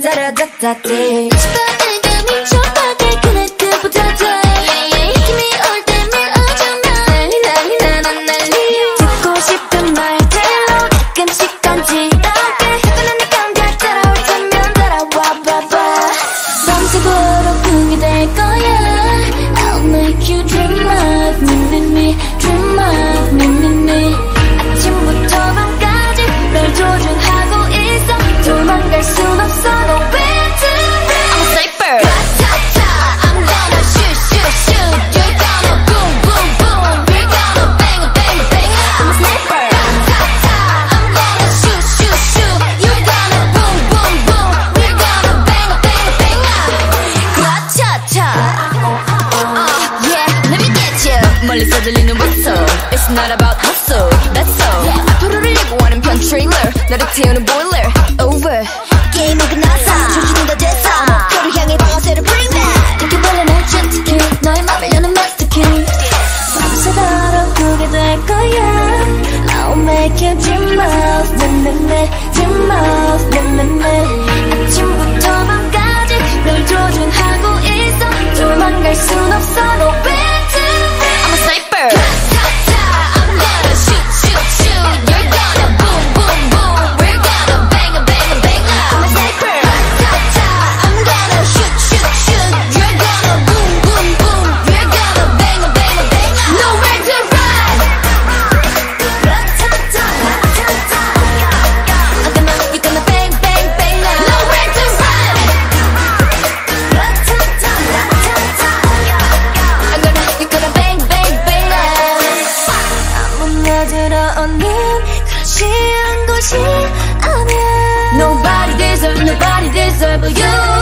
따라다다다디 멀리서 들리는 whistle It's not about hustle, that's all 앞으로를 예고하는 편 trailer 나를 태우는 boiler over 게임은 끝났어 조준이 다 됐어 목표를 향해 방아쇠를 bring back 이렇게 벌려 날 젠트키 너의 맘을 여는 master key 밤새도록 보게 될 거야 I'll make you dream of me dream of me 아침부터 밤까지 널 조준하고 있어 도망갈 순 없어 no way 들어오는 그런 곳이 아니야 Nobody deserve you